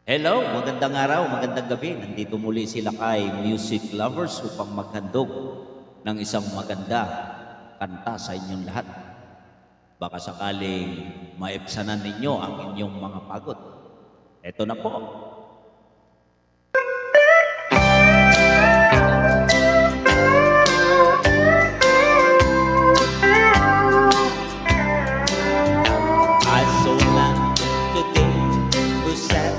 Hello, magandang araw, magandang gabi. Nandito muli sila kay Music Lovers upang maghandog ng isang maganda kanta sa inyong lahat. Baka sakaling maipsanan ninyo ang inyong mga pagod. Ito na po. I so long today who said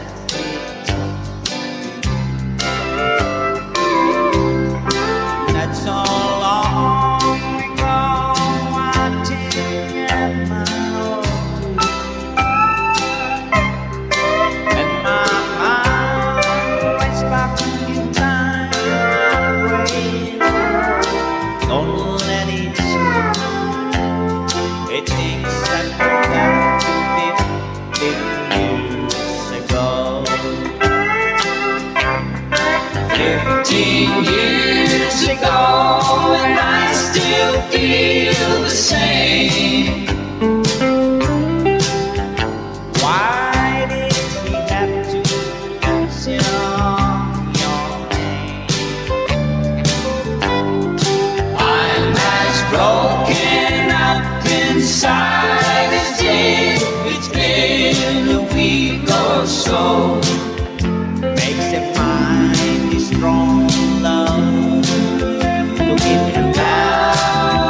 so long ago, watching at my home, and my mind waits back in time. Wait, don't let it show. It thinks that that 15 years ago. 15 years ago, and I still feel the same. Why did we have to mention your name? I'm as broken up inside as if it's been a week or so. Makes it mighty strong love to keep him down,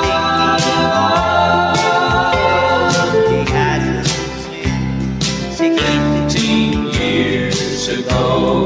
thinking of he hasn't seen 16 years ago.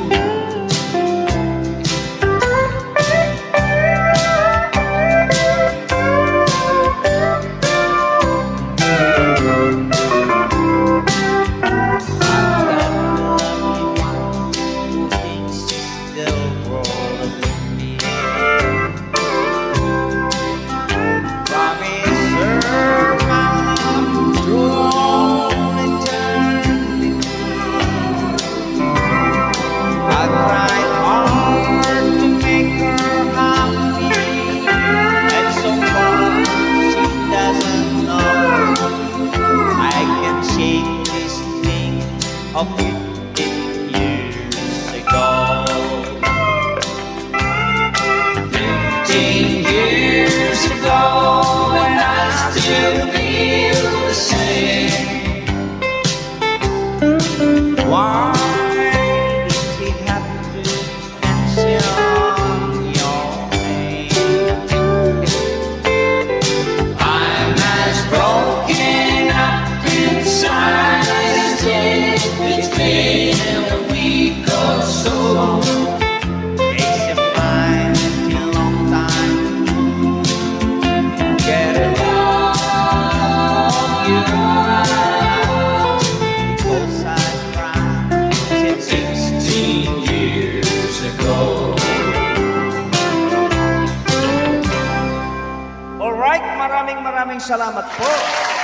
Of 15 years ago. 15 years ago, and I still feel the same. Why did he have to mention your name? I'm as broken up inside as it's been a week or so. Makes you find it a long time. Get it off your mind. Because I cried since 16 years ago. Alright, maraming salamat po.